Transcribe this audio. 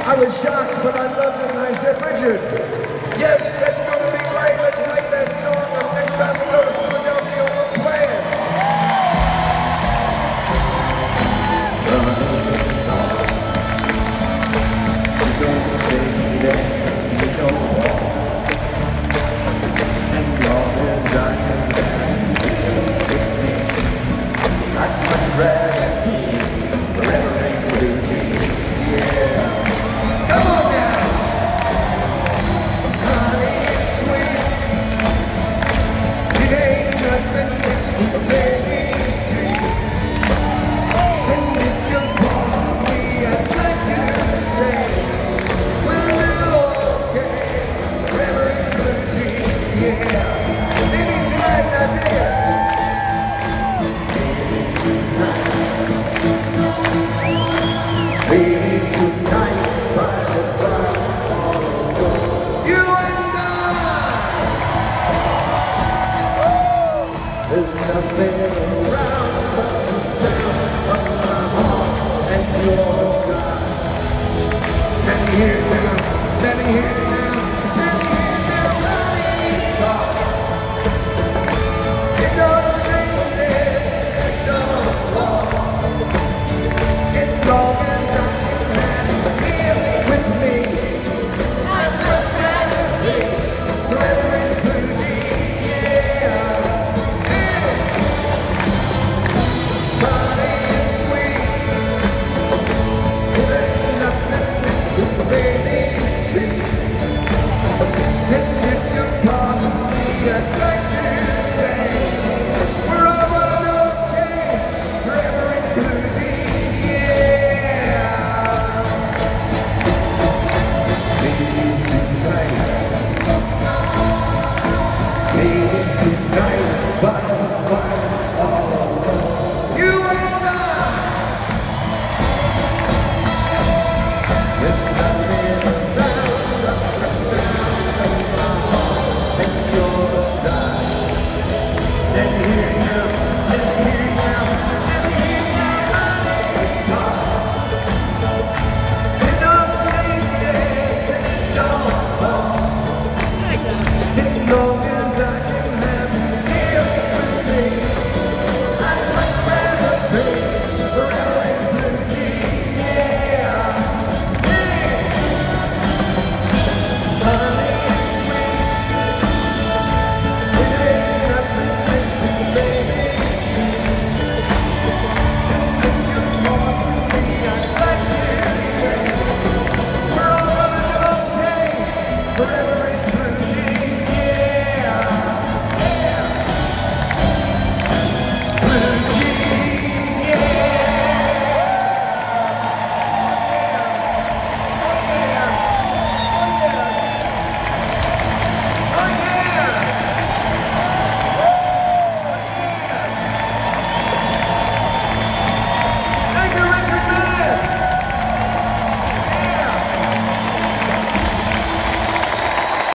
I was shocked, but I loved it, and I said, Richard, yes, that's going to be great. Let's write that song, and next time we go to Philadelphia, we'll play it. You don't say yes, you don't walk. And long as I can have with me, I'd much rather be forever in blue jeans, yeah. Come on now! Honey, it's sweet. It ain't nothing next to a baby's dream. And if you'll pardon me, I'd like to say we'll do okay, forever in blue jeans, yeah. Maybe tonight, now dear. Maybe tonight, by the fire, you and I. There's nothing around but the sound of my heart and your side. Let me hear it now, let me hear it.